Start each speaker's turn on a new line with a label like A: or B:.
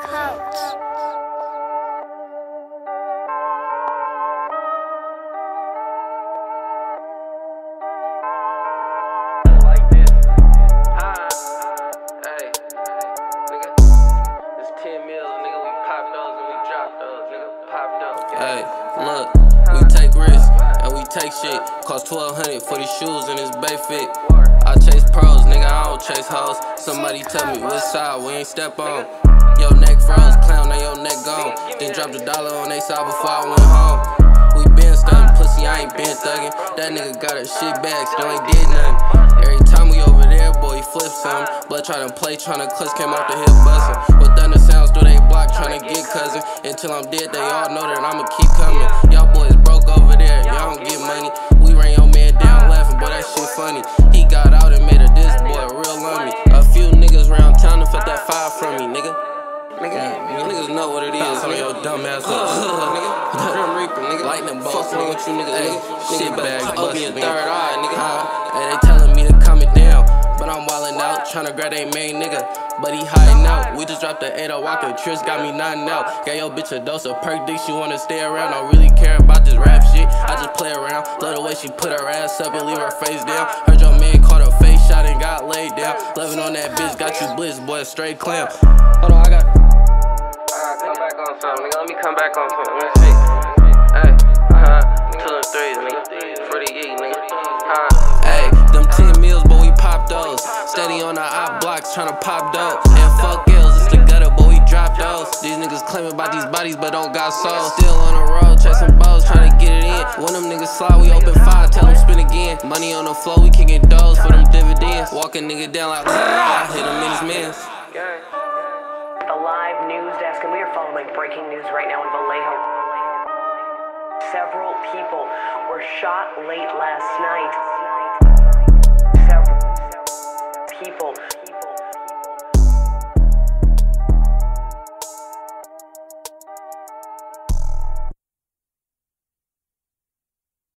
A: Coach.
B: Hey, look, we take risks and we take shit. Cost $1,200 for these shoes and this bay fit. I chase pros, nigga, I don't chase hoes. Somebody tell me which side we ain't step on. Your neck froze, clown, now your neck gone. Then dropped $1 on they side before I went home. We been stunned, pussy, I ain't been thuggin'. That nigga got a shit bag, still ain't did nothing. Every time we over there, boy, he flip something. Blood tryna play, tryna clutch, came out the hip bustin'. With thunder sounds through they block, tryna get cousin. Until I'm dead, they all know that I'ma keep coming. Y'all boys broke over there, y'all don't get money. We ran your man down laughing, boy, that shit funny. He got out and made a diss, boy, real on me. A few niggas round town and felt that fire from me, nigga. You niggas know what it is, on your dumb ass nigga. Grim Reaper, nigga. Lightning bolts, nigga. What you niggas, nigga? Shit bag, open your third eye, nigga. Hey, they telling me to calm it down, but I'm wildin' out, tryna grab they main nigga. But he hiding out. We just dropped the 8-0 walker. Trish got me nodding out. Got your bitch a dose of perk dick. She wanna stay around. Don't really care about this rap shit. I just play around. Love the way she put her ass up and leave her face down. Heard your man caught her face shot and got laid down. Loving on that bitch, got you blitz, boy, straight clam. Hold on, I got. Come back on something, nigga. Let me come back on something. Let me see. Hey, 2 and 3s, nigga. For the E, nigga. Hey, them 10 meals, but we pop those. Steady on the op blocks, tryna pop dope. And fuck ills, it's the gutter, but we drop those. These niggas claiming about these bodies, but don't got souls. Still on the road, chasing balls, tryna get it in. When them niggas slide, we open 5, tell them spin again. Money on the floor, we kicking doors for them dividends. Walk a nigga down like, hit him in his mans.
C: The live news desk, and we are following breaking news right now in Vallejo. Several people were shot late last night